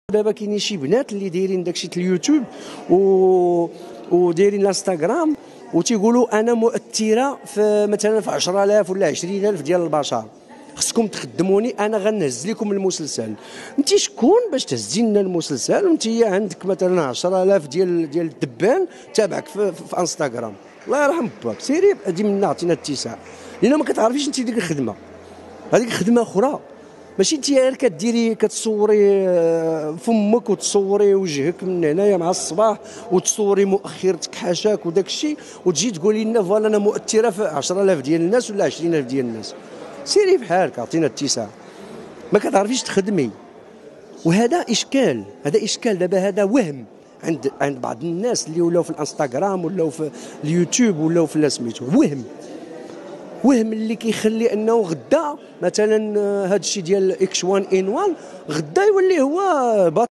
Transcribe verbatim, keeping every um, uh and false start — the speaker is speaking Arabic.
دابا كاينين شي بنات اللي دايرين داكشي اليوتيوب و ودايرين الانستغرام وتيقولوا انا مؤثره في مثلا في عشرة آلاف ولا عشرين ألف ديال البشر، خصكم تخدموني انا غنهز لكم المسلسل. انت شكون باش تهزي لنا المسلسل وانت عندك مثلا عشرة آلاف ديال ديال الدبان تابعك في, في, في انستغرام؟ الله يرحم باك، سيري ادي منا عطينا الاتساع، لان ما كتعرفيش انت ديك الخدمه، هذيك خدمه اخرى. ماشي انت غير كديري كتصوري فمك وتصوري وجهك من هنايا مع الصباح وتصوري مؤخرتك حاشاك وداك الشيء وتجي تقولي لنا فوالا انا مؤثره في عشرة آلاف ديال الناس ولا عشرين ألف ديال الناس. سيري بحالك عطينا اتساع، ما كتعرفيش تخدمي. وهذا اشكال، هذا اشكال دابا، هذا وهم عند عند بعض الناس اللي ولاو في الانستغرام ولاو في اليوتيوب ولاو في سميتو وهم وهم اللي كيخلي انه غدا مثلا هذا الشيء ديال اكس واحد ان واحد غدا يولي هو